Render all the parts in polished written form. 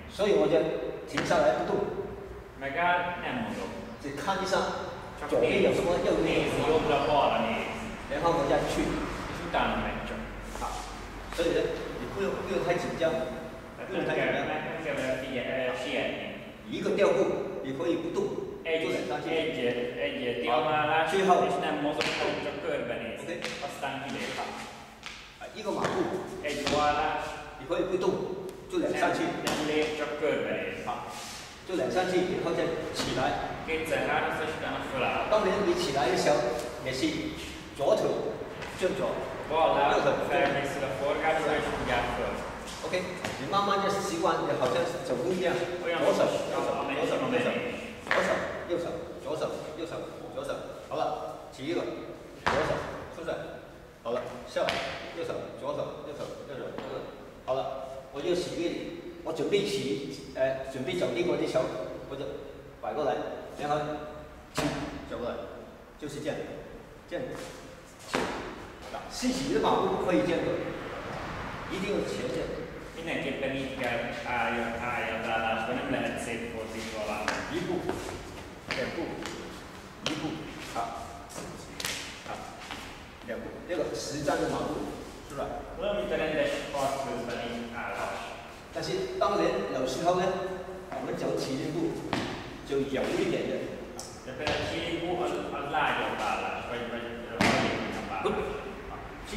所以我就停下来不动， Magari nem mondom. 只看一下 Csak 左边有什么，右边有什 nézi, 么， jobbra-balra néz. 然后我再去。 És utána megy csak. 好，所以呢，你不用太紧张， Tehát 不用 nem 太紧 kell, 张。 nem kell vele sietni. 一个调步你可以不动，做两三下。 Egy diamálás, és nem mozog, csak körbenéz. Oké. Aztán kilép. 一个马步 Egy rohálás, 你可以不动，做两下去。 nem lép, csak körbenéz. 好，做两下去，然后再起来。 Kétszer háromszor, és utána föláll. 当然你起来的时候，也是左腿正左， Bal 右 láb 腿 felmészül a forgásra, és húgyál föl. OK，你慢慢就习惯，就好像走路一样，左手右手左手右手，左手右手左手右手左手，好了，起一个，左手出来，好了，下来，右手左手右手右手右手，好了，我就起立，我准备准备走另外一球，或者摆过来，然后走过来，就是这样，这样，自己的马步可以这样的，一定要前着。 Mindenképpen így kell álljon az állásba, nem lehet szétfordítva válni. 一步，两步，一步，好，好，两步，这个实战的马步，是吧？ Olyan, mint a rendes harc közbeni állás. 但是当然有时候呢，我们走起步就有一点的， De például csíkú az lágyabb állás, vagy hajlékonyabb állás. 起，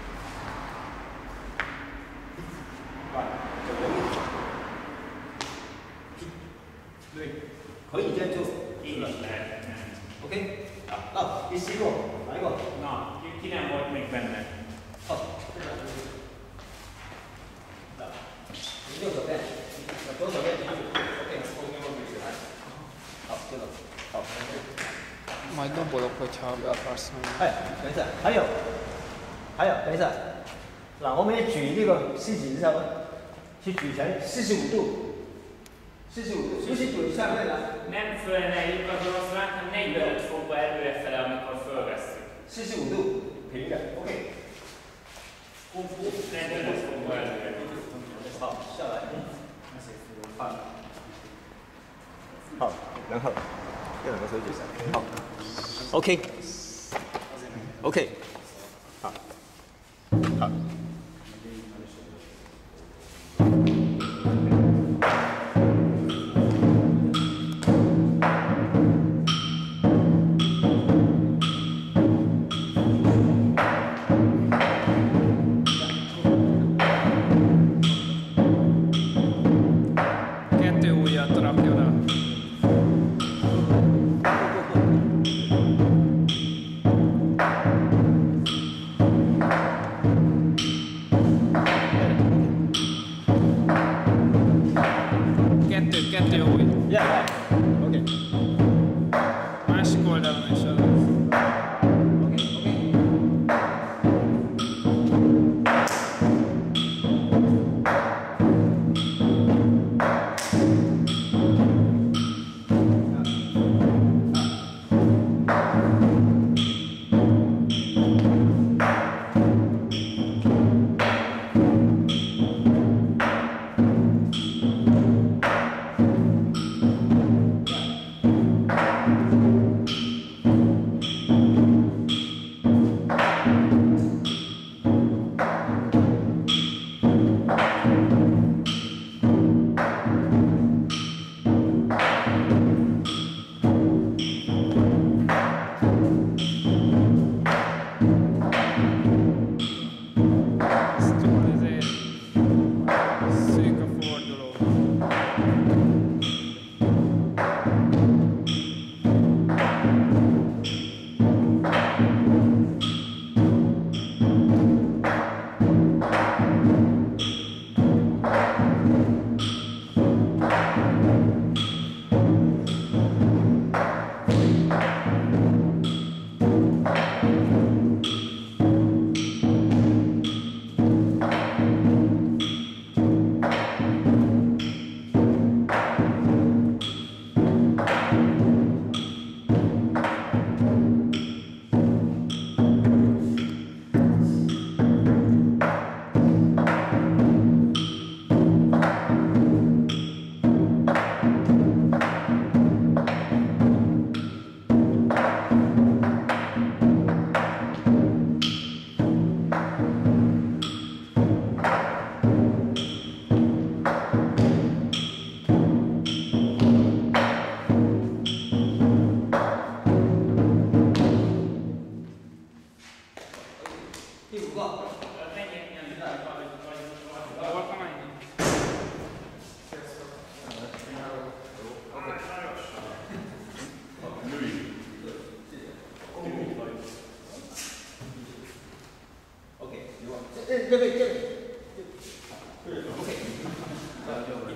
啊，就有一点，起，对，可以这样做， Így is lehet menni. OK，好，那第四个，哪一个？ Na, ki nem volt még benne? 好，这个，你右手边，左手边，OK，后面我举起来，好，这个，好。 Majd dobolok, hogyha be akarsz menni. 哎，等一下，还有，等一下，那我们举那个狮子的时候，去举成45度，45度，不是举上面的 Nem fölemeljük az oroszlát, hanem 45 fokba előrefele, amikor fölvesszük. ，45度平的，OK， 45 fokba előre. 好，下来，好，好，然后这两个手举上，好，OK，OK， 好，好。 Kettő ujjat rakja rá. Kettő új. Yeah, OK。 Másik oldalon is az.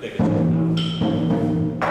这个简单。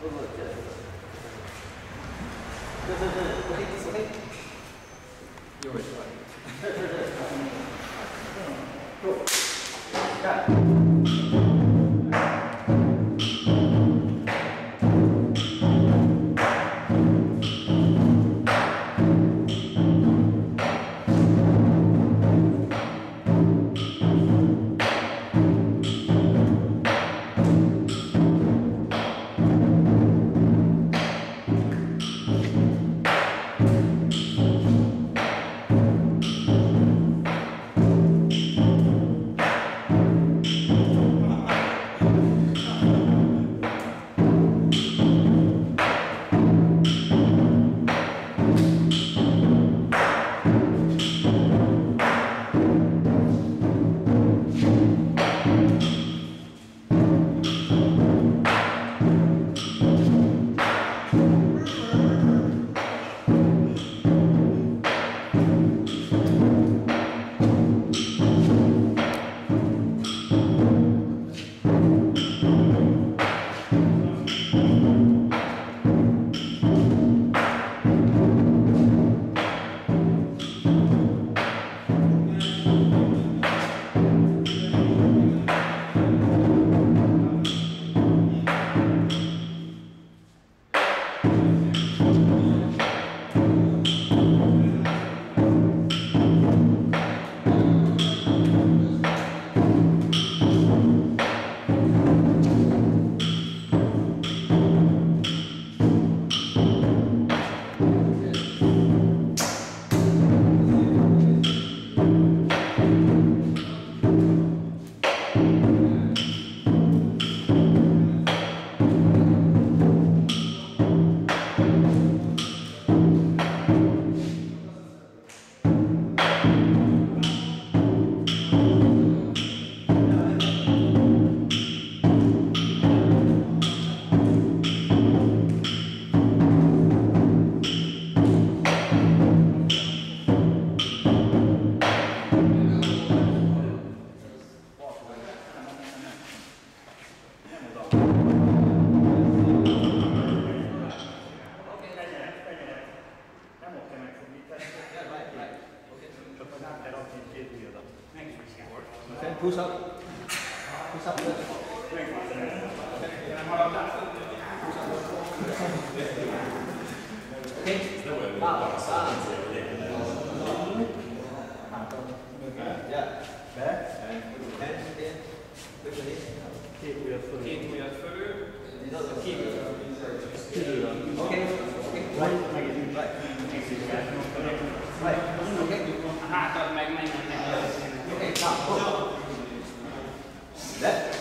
OK， 又会出来。 坐，站。Push up. Push up. Okay. Yeah. Back. Hands again. Quickly. Keep your foot. Keep your foot. Keep. Okay. Okay. Right. Right. Right. Okay. Hátat meg menjen neki. Okay. Now. Left.